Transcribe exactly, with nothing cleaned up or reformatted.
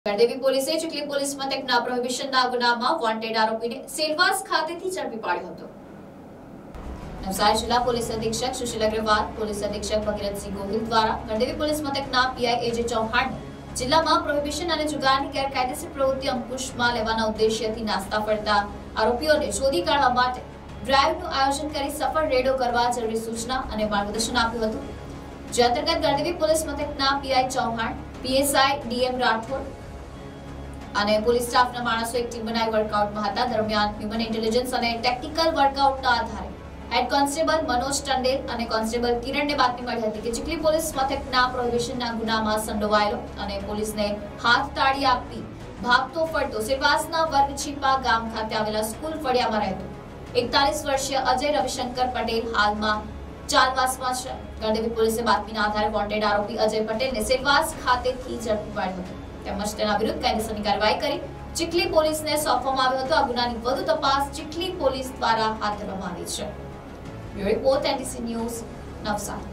ગણદેવી પોલીસે ચીખલી પોલીસ મથકના પ્રોહિબિશનના ગુનામાં વોન્ટેડ આરોપીને સેલવાસ ખાતેથી ઝડપી પાડ્યો હતો. નવસારી જિલ્લા પોલીસ અધિક્ષક સુશીલ અગ્રવાલ, પોલીસ અધિક્ષક ભગીરથસિંહ ગોહિલ દ્વારા ગણદેવી પોલીસ મથકના પીઆઈ એજે ચૌહાણને જિલ્લામાં પ્રોહિબિશન અને જુગારની ગેરકાયદેસર પ્રવૃત્તિ અંકુશમાં લેવાના ઉદ્દેશ્યથી નાસ્તા ફરતા આરોપીઓને શોધી કાઢવા માટે ડ્રાઈવનું આયોજન કરી સફળ રેડો કરવા જરૂરી સૂચના અને માર્ગદર્શન આપ્યું હતું. જે અંતર્ગત ગણદેવી પોલીસ મથકના PI Chauhan, PSI D M Rathod અને પોલીસ સ્ટાફના માણસો એક ટીમ બનાવી વર્કઆઉટમાં હતા. દરમિયાન હ્યુમન ઇન્ટેલિજન્સ અને ટેક્નિકલ વર્કઆઉટના આધારે હેડ કોન્સ્ટેબલ મનોજ ટંડેલ અને કોન્સ્ટેબલ કિરણને બાતમી મળી હતી કે ચીખલી પોલીસ મથકના પ્રોહિબિશનના ગુનામાં સંડોવાયેલો અને પોલીસને હાથ તાળી આપી ભાગતો ફરતો સેલવાસના વર્ગ છીપા ગામ ખાતે આવેલા સ્કૂલ ફળિયામાં રહેતો એકતાલીસ વર્ષીય અજય રવિશંકર પટેલ હાલમાં ચાલવાસમાં છે. ગણદેવી પોલીસે બાતમીના આધારે વોન્ટેડ આરોપી અજય પટેલને સેલવાસ ખાતેથી ઝડપી પાડ્યો હતો તેમજ તેના વિરુદ્ધ કાયદેસરની કાર્યવાહી કરી ચીખલી પોલીસને સોંપવામાં આવ્યો હતો. આ ગુનાની વધુ તપાસ ચીખલી પોલીસ દ્વારા હાથ ધરવામાં આવી છે. Bureau report NDC news, Navsari.